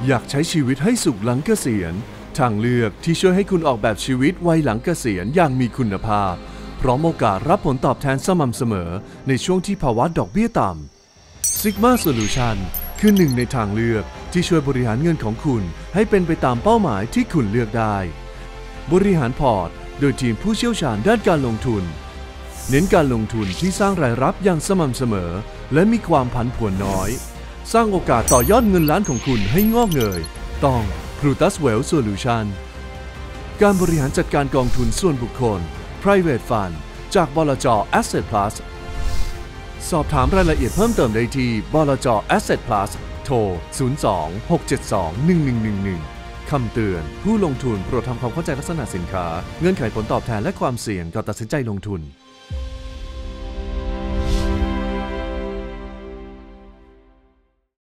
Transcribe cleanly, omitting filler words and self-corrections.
อยากใช้ชีวิตให้สุขหลังเกษียณทางเลือกที่ช่วยให้คุณออกแบบชีวิตวัยหลังเกษียณอย่างมีคุณภาพพร้อมโอกาสรับผลตอบแทนสม่ำเสมอในช่วงที่ภาวะดอกเบี้ยต่ำ Sigma Solution คือหนึ่งในทางเลือกที่ช่วยบริหารเงินของคุณให้เป็นไปตามเป้าหมายที่คุณเลือกได้บริหารพอร์ตโดยทีมผู้เชี่ยวชาญด้านการลงทุนเน้นการลงทุนที่สร้างรายรับอย่างสม่ำเสมอและมีความผันผวนน้อยสร้างโอกาสต่อยอดเงินล้านของคุณให้งอกเงยต้อง Plutus Wealth Solution การบริหารจัดการกองทุนส่วนบุคคล Private Fund จากบลจ. Asset Plus สอบถามรายละเอียดเพิ่มเติมได้ที่บลจ. Asset Plus โทร 02-672-1111 คำเตือนผู้ลงทุนโปรดทำความเข้าใจลักษณะสินค้าเงื่อนไขผลตอบแทนและความเสี่ยงก่อนตัดสินใจลงทุน